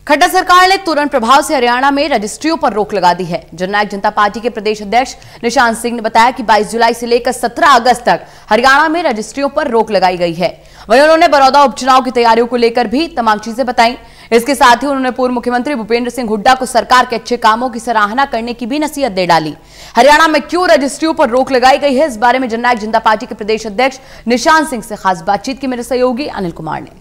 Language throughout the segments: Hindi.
खट्टर सरकार ने तुरंत प्रभाव से हरियाणा में रजिस्ट्रियों पर रोक लगा दी है। जननायक जनता पार्टी के प्रदेश अध्यक्ष निशांत सिंह ने बताया कि 22 जुलाई से लेकर 17 अगस्त तक हरियाणा में रजिस्ट्रियों पर रोक लगाई गई है। वहीं उन्होंने बड़ौदा उपचुनाव की तैयारियों को लेकर भी तमाम चीजें बताई। इसके साथ ही उन्होंने पूर्व मुख्यमंत्री भूपेंद्र सिंह हुड्डा को सरकार के अच्छे कामों की सराहना करने की भी नसीहत दे डाली। हरियाणा में क्यों रजिस्ट्रियों पर रोक लगाई गई है, इस बारे में जननायक जनता पार्टी के प्रदेश अध्यक्ष निशांत सिंह से खास बातचीत की मेरे सहयोगी अनिल कुमार ने।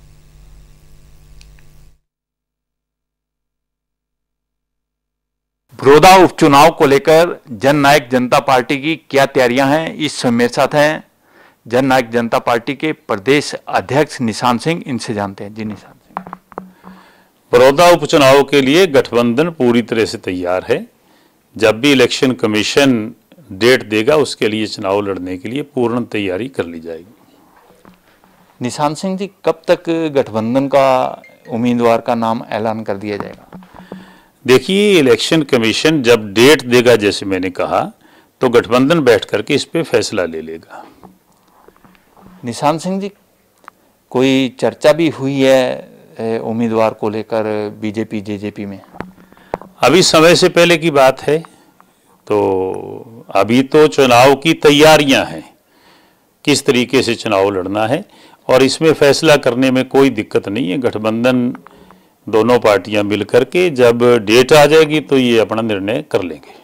बड़ौदा उपचुनाव को लेकर जननायक जनता पार्टी की क्या तैयारियां हैं, इस समय मेरे साथ हैं जननायक जनता पार्टी के प्रदेश अध्यक्ष निशांत सिंह। इनसे जानते हैं। जी निशांत सिंह। बड़ौदा उपचुनाव के लिए गठबंधन पूरी तरह से तैयार है। जब भी इलेक्शन कमीशन डेट देगा उसके लिए चुनाव लड़ने के लिए पूर्ण तैयारी कर ली जाएगी। निशांत सिंह जी, कब तक गठबंधन का उम्मीदवार का नाम ऐलान कर दिया जाएगा? देखिए, इलेक्शन कमीशन जब डेट देगा, जैसे मैंने कहा, तो गठबंधन बैठ करके इस पे फैसला ले लेगा। निशांत सिंह जी, कोई चर्चा भी हुई है उम्मीदवार को लेकर बीजेपी जेजेपी में? अभी समय से पहले की बात है, तो अभी तो चुनाव की तैयारियां हैं, किस तरीके से चुनाव लड़ना है, और इसमें फैसला करने में कोई दिक्कत नहीं है। गठबंधन दोनों पार्टियां मिलकर के जब डेट आ जाएगी तो ये अपना निर्णय कर लेंगे।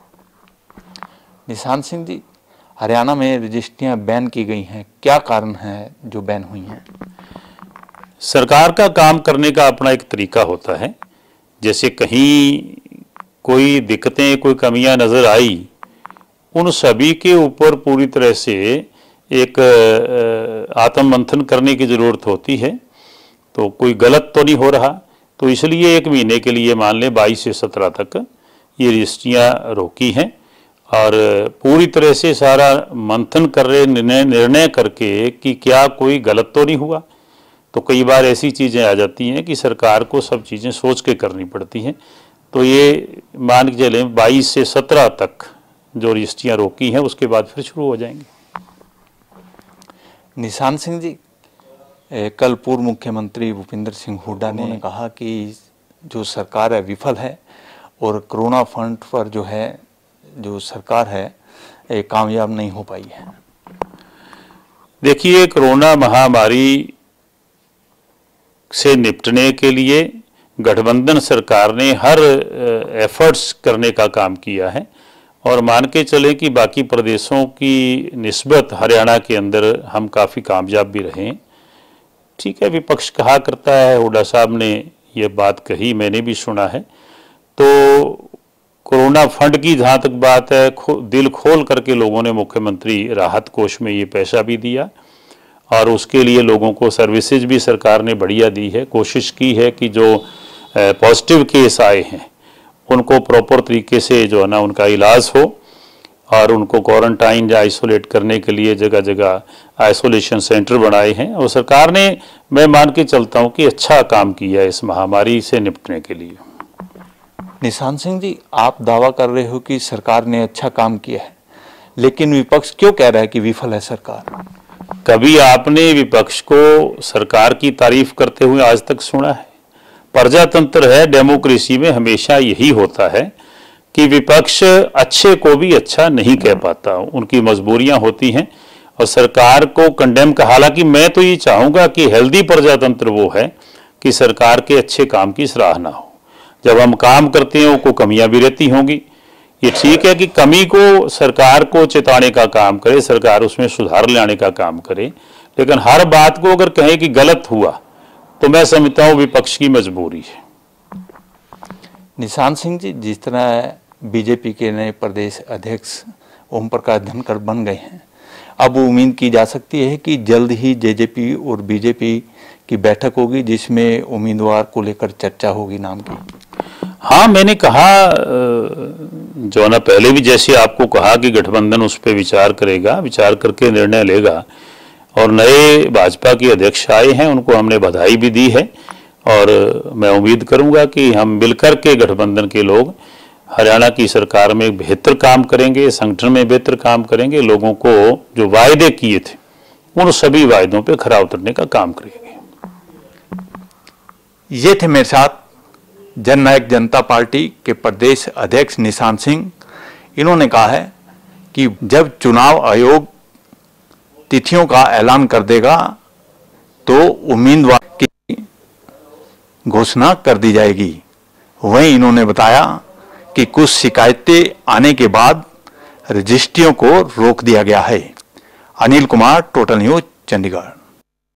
निशांत सिंह जी, हरियाणा में रजिस्ट्रियां बैन की गई हैं, क्या कारण है जो बैन हुई हैं? सरकार का काम करने का अपना एक तरीका होता है। जैसे कहीं कोई दिक्कतें, कोई कमियां नजर आई, उन सभी के ऊपर पूरी तरह से एक आत्ममंथन करने की जरूरत होती है। तो कोई गलत तो नहीं हो रहा, तो इसलिए 1 महीने के लिए मान लें 22 से 17 तक ये रजिस्ट्रियां रोकी हैं, और पूरी तरह से सारा मंथन कर रहे, निर्णय करके कि क्या कोई गलत तो नहीं हुआ। तो कई बार ऐसी चीज़ें आ जाती हैं कि सरकार को सब चीज़ें सोच के करनी पड़ती हैं। तो ये मान के चलें 22 से 17 तक जो रजिस्ट्रियां रोकी हैं, उसके बाद फिर शुरू हो जाएंगी। निशांत सिंह जी, कल पूर्व मुख्यमंत्री भूपेंद्र सिंह हुड्डा ने कहा कि जो सरकार है विफल है, और कोरोना फंड पर जो सरकार है कामयाब नहीं हो पाई है। देखिए, कोरोना महामारी से निपटने के लिए गठबंधन सरकार ने हर एफर्ट्स करने का काम किया है, और मान के चले कि बाकी प्रदेशों की निस्बत हरियाणा के अंदर हम काफ़ी कामयाब भी रहे हैं। ठीक है, विपक्ष कहा करता है, हुड्डा साहब ने ये बात कही, मैंने भी सुना है। तो कोरोना फंड की जहाँ तक बात है, दिल खोल करके लोगों ने मुख्यमंत्री राहत कोष में ये पैसा भी दिया, और उसके लिए लोगों को सर्विसेज भी सरकार ने बढ़िया दी है। कोशिश की है कि जो पॉजिटिव केस आए हैं उनको प्रॉपर तरीके से जो है ना उनका इलाज हो, और उनको क्वारंटाइन या आइसोलेट करने के लिए जगह जगह आइसोलेशन सेंटर बनाए हैं। और सरकार ने, मैं मान के चलता हूं कि अच्छा काम किया है इस महामारी से निपटने के लिए। निशांत सिंह जी, आप दावा कर रहे हो कि सरकार ने अच्छा काम किया है, लेकिन विपक्ष क्यों कह रहा है कि विफल है सरकार? कभी आपने विपक्ष को सरकार की तारीफ करते हुए आज तक सुना है? प्रजातंत्र है, डेमोक्रेसी में हमेशा यही होता है कि विपक्ष अच्छे को भी अच्छा नहीं कह पाता, उनकी मजबूरियां होती हैं, और सरकार को कंडेम का। हालांकि मैं तो ये चाहूँगा कि हेल्दी प्रजातंत्र वो है कि सरकार के अच्छे काम की सराहना हो। जब हम काम करते हैं उनको कमियां भी रहती होंगी। ये ठीक है कि कमी को सरकार को चेताने का काम करे, सरकार उसमें सुधार लाने का काम करे, लेकिन हर बात को अगर कहें कि गलत हुआ तो मैं समझता हूँ विपक्ष की मजबूरी है। निशांत सिंह जी, जिस तरह बीजेपी के नए प्रदेश अध्यक्ष ओम प्रकाश धनखड़ बन गए हैं, अब उम्मीद की जा सकती है कि जल्द ही जेजेपी और बीजेपी की बैठक होगी जिसमें उम्मीदवार को लेकर चर्चा होगी नाम की। हाँ, मैंने कहा जो ना पहले भी, जैसे आपको कहा कि गठबंधन उस पर विचार करेगा, विचार करके निर्णय लेगा, और नए भाजपा के अध्यक्ष आए हैं, उनको हमने बधाई भी दी है, और मैं उम्मीद करूंगा कि हम मिलकर के गठबंधन के लोग हरियाणा की सरकार में बेहतर काम करेंगे, संगठन में बेहतर काम करेंगे, लोगों को जो वायदे किए थे उन सभी वायदों पे खरा उतरने का काम करेंगे। ये थे मेरे साथ जननायक जनता पार्टी के प्रदेश अध्यक्ष निशांत सिंह, इन्होंने कहा है कि जब चुनाव आयोग तिथियों का ऐलान कर देगा तो उम्मीदवार की घोषणा कर दी जाएगी। वहीं इन्होंने बताया कि कुछ शिकायतें आने के बाद रजिस्ट्रियों को रोक दिया गया है। Anil Kumar, total news, Chandigarh.